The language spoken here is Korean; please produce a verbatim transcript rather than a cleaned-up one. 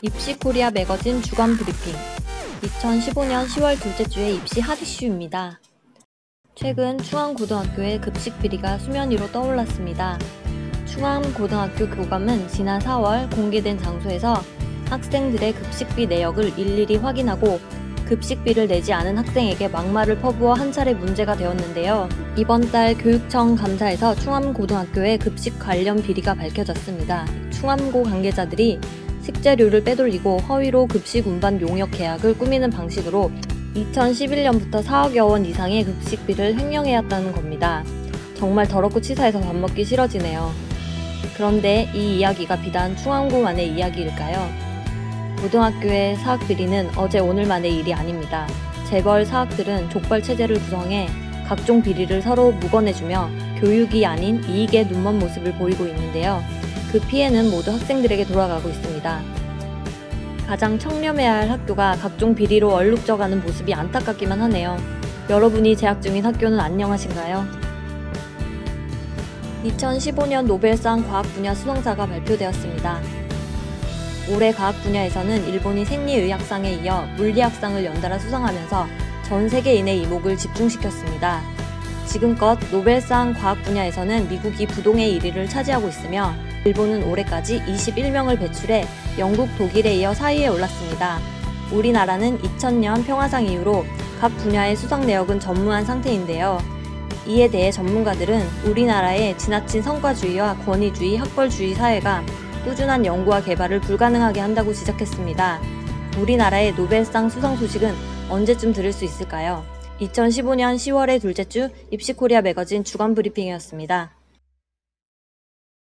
입시코리아 매거진 주간 브리핑 이천십오년 시월 둘째 주의 입시 핫 이슈입니다. 최근 충암고등학교의 급식 비리가 수면 위로 떠올랐습니다. 충암고등학교 교감은 지난 사월 공개된 장소에서 학생들의 급식비 내역을 일일이 확인하고 급식비를 내지 않은 학생에게 막말을 퍼부어 한 차례 문제가 되었는데요. 이번 달 교육청 감사에서 충암고등학교의 급식 관련 비리가 밝혀졌습니다. 충암고 관계자들이 식재료를 빼돌리고 허위로 급식 운반 용역 계약을 꾸미는 방식으로 이천십일년부터 사억여 원 이상의 급식비를 횡령해왔다는 겁니다. 정말 더럽고 치사해서 밥 먹기 싫어지네요. 그런데 이 이야기가 비단 충암고만의 이야기일까요? 고등학교의 사학비리는 어제 오늘만의 일이 아닙니다. 재벌 사학들은 족벌 체제를 구성해 각종 비리를 서로 묵어내주며 교육이 아닌 이익에 눈먼 모습을 보이고 있는데요. 그 피해는 모두 학생들에게 돌아가고 있습니다. 가장 청렴해야 할 학교가 각종 비리로 얼룩져가는 모습이 안타깝기만 하네요. 여러분이 재학 중인 학교는 안녕하신가요? 이천십오년 노벨상 과학 분야 수상자가 발표되었습니다. 올해 과학 분야에서는 일본이 생리의학상에 이어 물리학상을 연달아 수상하면서 전 세계인의 이목을 집중시켰습니다. 지금껏 노벨상 과학 분야에서는 미국이 부동의 일 위를 차지하고 있으며 일본은 올해까지 이십일명을 배출해 영국, 독일에 이어 사 위에 올랐습니다. 우리나라는 이천년 평화상 이후로 각 분야의 수상 내역은 전무한 상태인데요. 이에 대해 전문가들은 우리나라의 지나친 성과주의와 권위주의, 학벌주의 사회가 꾸준한 연구와 개발을 불가능하게 한다고 지적했습니다. 우리나라의 노벨상 수상 소식은 언제쯤 들을 수 있을까요? 이천십오년 시월의 둘째 주 입시코리아 매거진 주간 브리핑이었습니다.